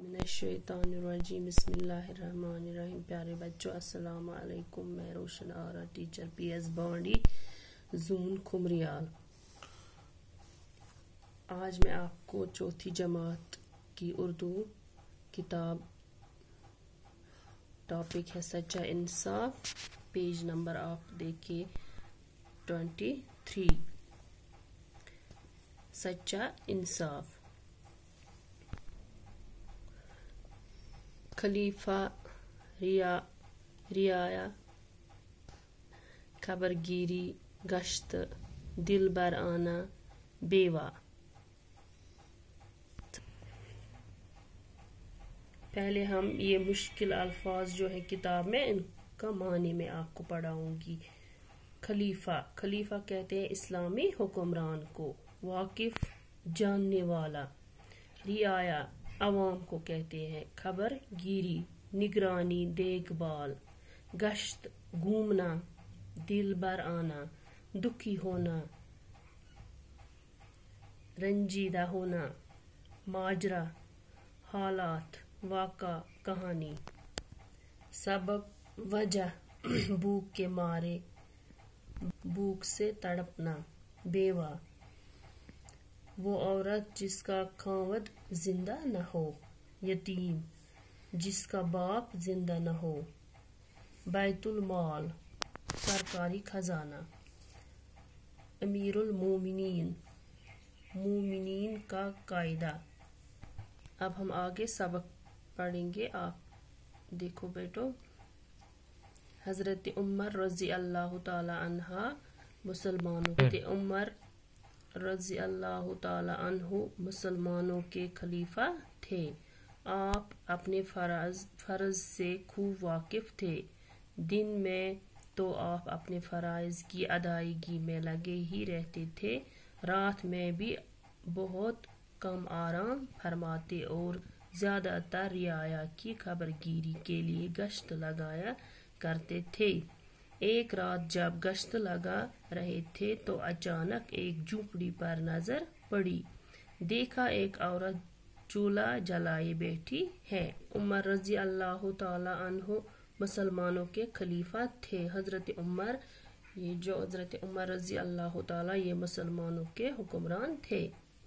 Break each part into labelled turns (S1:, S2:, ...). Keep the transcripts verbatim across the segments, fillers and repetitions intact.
S1: मिनश्शैतानिर्रजीम बिस्मिल्लाहिर्रहमानिर्रहीम। प्यारे बच्चों अस्सलाम वालेकुम। मैं Roshan Ara teacher P S बांडी जून खुमरियाल। आज मैं आपको चौथी जमात की उर्दू किताब टॉपिक है सच्चा इंसाफ, पेज नंबर आप देखिए ट्वेंटी थ्री। सच्चा इंसाफ। खलीफा, रिया रियाया, खबरगिरी, गश्त, दिल बर आना, बेवा। पहले हम ये मुश्किल अल्फाज जो है किताब में इनका मानी में आपको पढ़ाऊंगी। खलीफा, खलीफा कहते हैं इस्लामी हुक्मरान को, वाकिफ जानने वाला। रियाया, अवाम को कहते हैं। खबर गिरी, निगरानी, देखभाल। गश्त, घूमना। दिल बर आना, दुखी होना, रंजीदा होना। माजरा, हालात, वाका, कहानी। सबब, वजह, भूख के मारे, भूख से तड़पना। बेवा, वो औरत जिसका खावद जिंदा न हो। यतीम, जिसका बाप जिंदा न हो। बैतुल माल, सरकारी खजाना। अमीरुल मोमिनीन, मोमिनीन का कायदा। अब हम आगे सबक पढ़ेंगे। आप देखो बेटो। हजरत उमर रजी अल्लाह ताला अन्हा मुसलमानों के उमर रजी अल्लाह ताला अन्हु मुसलमानों के खलीफा थे। आप अपने फर्ज फर्ज से खूब वाकिफ थे। दिन में तो आप अपने फराइज की अदायगी में लगे ही रहते थे, रात में भी बहुत कम आराम फरमाते और ज्यादातर रियाया की खबरगिरी के लिए गश्त लगाया करते थे। एक रात जब गश्त लगा रहे थे तो अचानक एक झूंपड़ी पर नजर पड़ी। देखा एक औरत चूल्हा जलाए बैठी है। उमर रजी अल्लाह ताला अन्हु मुसलमानों के खलीफा थे। हजरत उमर, ये जो हजरत उमर रजी अल्लाह ताला ये मुसलमानों के हुक्मरान थे।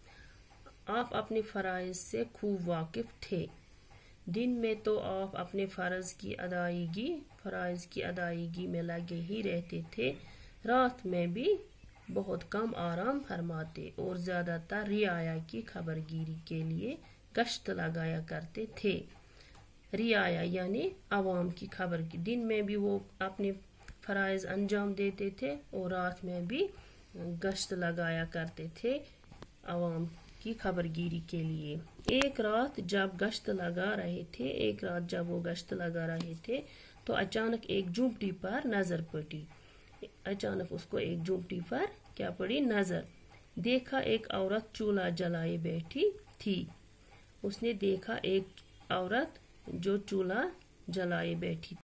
S1: आप अपने फराइज से खूब वाकिफ थे। दिन में तो आप अपने फर्ज की अदायगी फराइज की अदायगी में लगे ही रहते थे, रात में भी बहुत कम आराम फरमाते और ज्यादातर रियाया की खबरगिरी के लिए गश्त लगाया करते थे। रियाया यानी अवाम की खबर की, दिन में भी वो अपने फराइज अंजाम देते थे और रात में भी गश्त लगाया करते थे अवाम की खबरगिरी के लिए। एक रात जब गश्त लगा रहे थे एक रात जब वो गश्त लगा रहे थे तो अचानक एक झूंपड़ी पर नजर पड़ी। अचानक उसको एक झूंपड़ी पर क्या पड़ी? नजर। देखा एक औरत चूल्हा जलाए बैठी थी। उसने देखा एक औरत जो चूल्हा जलाए बैठी